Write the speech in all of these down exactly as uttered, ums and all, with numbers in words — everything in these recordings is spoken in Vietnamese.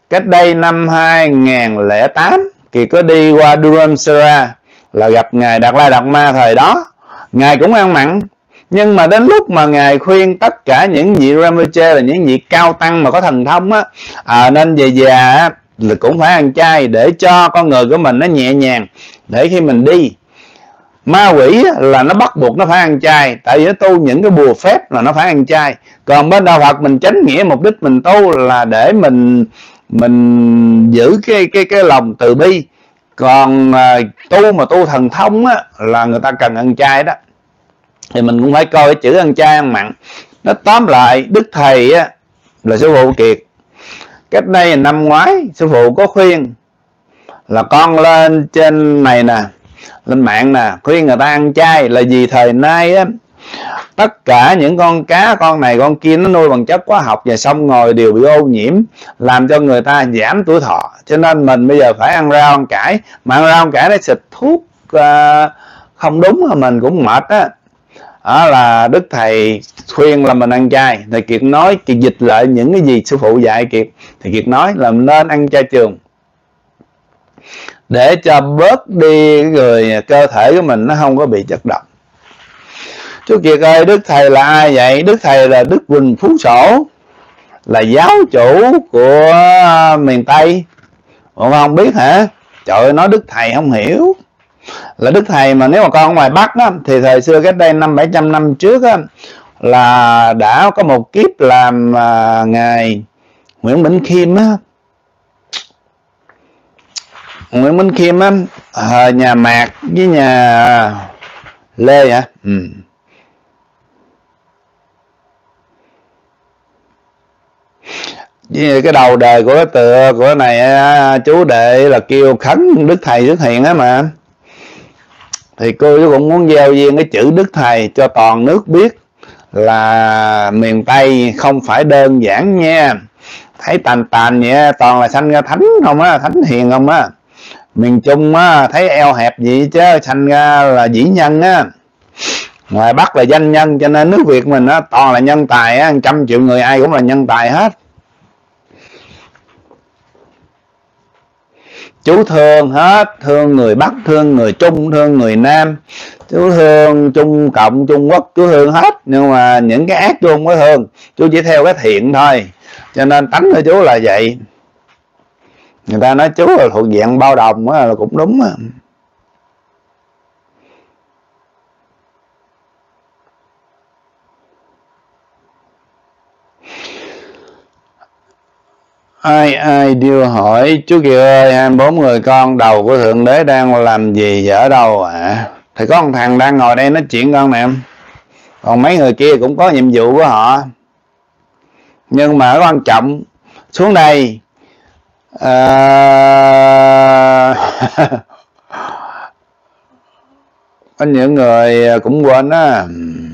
Cách đây năm hai nghìn lẻ tám, Kiệt có đi qua Dharamsala là gặp Ngài Đạt Lai Đạt Ma. Thời đó Ngài cũng ăn mặn, nhưng mà đến lúc mà Ngài khuyên tất cả những vị Rinpoche là những vị cao tăng mà có thần thông á, à, nên về già là cũng phải ăn chay để cho con người của mình nó nhẹ nhàng, để khi mình đi. Ma quỷ là nó bắt buộc nó phải ăn chay, tại vì nó tu những cái bùa phép là nó phải ăn chay. Còn bên đạo Phật mình chánh nghĩa, mục đích mình tu là để mình mình giữ cái cái cái lòng từ bi. Còn à, tu mà tu thần thông á, là người ta cần ăn chay đó, thì mình cũng phải coi cái chữ ăn chay ăn mặn. Nó tóm lại, Đức Thầy á, là sư phụ Kiệt cách đây năm ngoái, sư phụ có khuyên là con lên trên này nè, lên mạng nè, khuyên người ta ăn chay. Là vì thời nay á, tất cả những con cá, con này con kia nó nuôi bằng chất hóa học và sông ngòi đều bị ô nhiễm, làm cho người ta giảm tuổi thọ. Cho nên mình bây giờ phải ăn rau ăn cải, mà ăn rau ăn cải nó xịt thuốc uh, không đúng là mình cũng mệt á. Đó là Đức Thầy khuyên là mình ăn chay. Thầy Kiệt nói, Kiệt dịch lại những cái gì sư phụ dạy Kiệt, thì Kiệt nói là nên ăn chay trường để cho bớt đi người cơ thể của mình nó không có bị chất độc. Chú Kiệt ơi, Đức Thầy là ai vậy? Đức Thầy là Đức Quỳnh Phú Sổ, là giáo chủ của miền Tây. Còn không biết hả? Trời ơi, nói Đức Thầy không hiểu. Là Đức Thầy mà nếu mà con ở ngoài Bắc á, thì thời xưa cách đây năm bảy trăm năm trước á, là đã có một kiếp làm à, Ngài Nguyễn Bỉnh Khiêm á. Nguyễn Bỉnh Khiêm á, à, nhà Mạc với nhà Lê hả? Ừ. Với cái đầu đời của cái tựa của cái này á, chú đệ là kêu khấn Đức Thầy xuất hiện á mà. Thì cô chú cũng muốn gieo duyên cái chữ Đức Thầy cho toàn nước biết là miền Tây không phải đơn giản nha. Thấy tàn tàn vậy toàn là sanh ra thánh không á, thánh hiền không á. Miền Trung á, thấy eo hẹp gì chứ sanh ra là vĩ nhân á. Ngoài Bắc là danh nhân, cho nên nước Việt mình á, toàn là nhân tài á, trăm triệu người ai cũng là nhân tài hết. Chú thương hết, thương người Bắc, thương người Trung, thương người Nam. Chú thương Trung Cộng, Trung Quốc, chú thương hết. Nhưng mà những cái ác chú không có thương, chú chỉ theo cái thiện thôi. Cho nên tánh của chú là vậy. Người ta nói chú là thuộc dạng bao đồng á, là cũng đúng á. Ai ai điêu hỏi chú Kiệt ơi, hai mươi bốn người con đầu của Thượng Đế đang làm gì ở đâu ạ? À? Thì có một thằng đang ngồi đây nói chuyện con nè. Còn mấy người kia cũng có nhiệm vụ của họ. Nhưng mà quan trọng xuống đây à... có những người cũng quên á.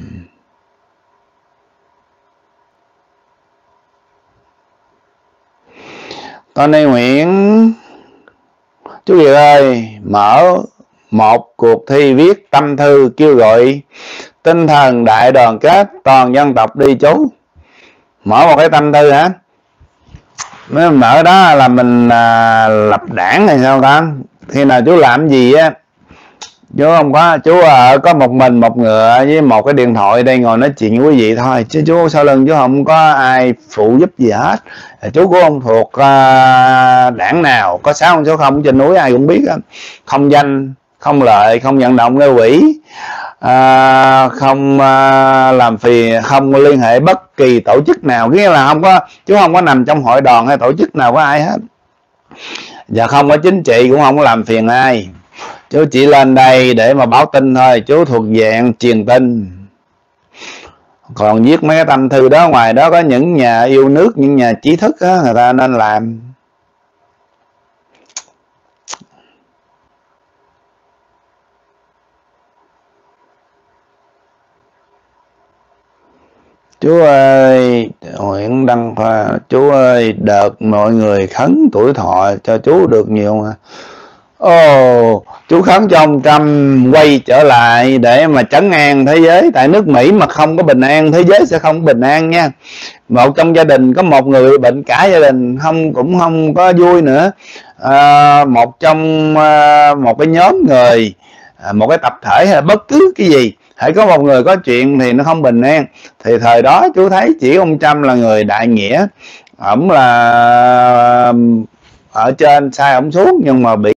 Tony Nguyễn, chú Kiệt ơi, mở một cuộc thi viết tâm thư kêu gọi tinh thần đại đoàn kết toàn dân tộc đi chú. Mở một cái tâm thư hả? Mới mở đó là mình à, lập đảng hay sao ta? Khi nào chú làm gì á, chú không có, chú à, có một mình một ngựa với một cái điện thoại đây ngồi nói chuyện với quý vị thôi, chứ chú sau lưng chú không có ai phụ giúp gì hết. Chú cũng không thuộc uh, đảng nào, có sáu con số không trên núi ai cũng biết đó. Không danh, không lợi, không vận động gây quỹ, uh, không uh, làm phiền, không liên hệ bất kỳ tổ chức nào, nghĩa là không có, chú không có nằm trong hội đoàn hay tổ chức nào có ai hết, và không có chính trị, cũng không có làm phiền ai. Chú chỉ lên đây để mà báo tin thôi, chú thuộc dạng truyền tin. Còn viết mấy cái tâm thư đó, ngoài đó có những nhà yêu nước, những nhà trí thức đó, người ta nên làm. Chú ơi, Nguyễn Đăng Khoa, chú ơi, đợt mọi người khấn tuổi thọ cho chú được nhiều mà. Ồ, chú khấn cho ông Trump quay trở lại để mà trấn an thế giới. Tại nước Mỹ mà không có bình an, thế giới sẽ không bình an nha. Một trong gia đình có một người bệnh, cả gia đình không cũng không có vui nữa. À, một trong à, một cái nhóm người, à, một cái tập thể hay là bất cứ cái gì, hãy có một người có chuyện thì nó không bình an. Thì thời đó chú thấy chỉ ông Trump là người đại nghĩa, ổng là ở trên sai ổng xuống nhưng mà bị